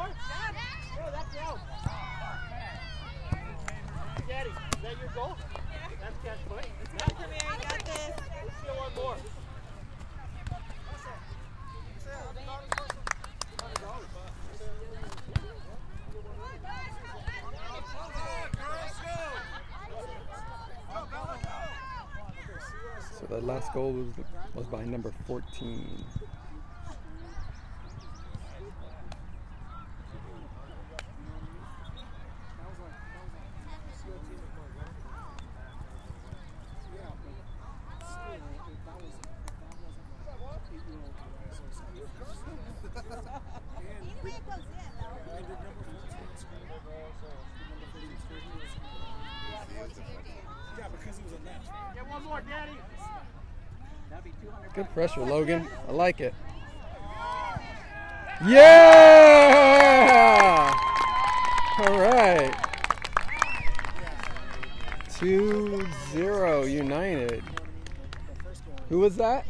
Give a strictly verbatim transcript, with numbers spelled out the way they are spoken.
more? No, that's out. Daddy, is that your goal? That's catch point. Come here, you got this. Let's get one more. So that last goal was, was by number fourteen. Get one more, Daddy. Good pressure, Logan. I like it. Yeah! All right. two zero United. Who was that?